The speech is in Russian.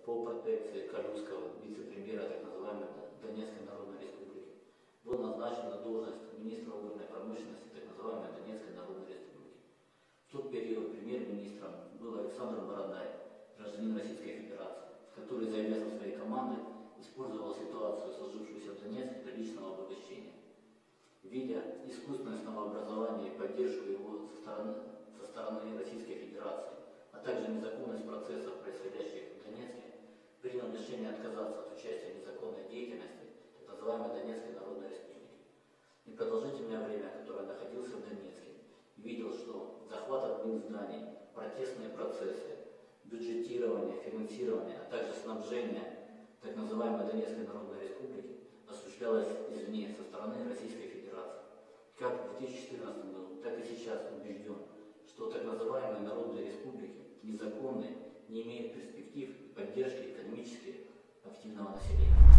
по протекции Калужского вице-премьера так называемой Донецкой Народной Республики. Был назначен на должность министра угольной промышленности так называемой Донецкой Народной Республики. В тот период премьер-министром был Александр Бородай, гражданин Российской Федерации, который, зайдя со своей командой, использовал ситуацию, сложившуюся в Донецке, для личного обогащения. Видя искусственное самообразование и поддержку его со стороны Российской Федерации, а также незаконность процессов, происходящих в Донецке, принял решение отказаться от участия в незаконной деятельности так называемой Донецкой Народной Республики. Непродолжительное время, которое находился в Донецке, видел, что захват админзданий, протестные процессы, бюджетирование, финансирование, а также снабжение так называемой Донецкой Народной Республики осуществлялось извне, со стороны Российской Федерации. Как в 2014 году, так и сейчас убежден, что так называемые народные республики незаконные, не имеют перспектив и поддержки экономически активного населения.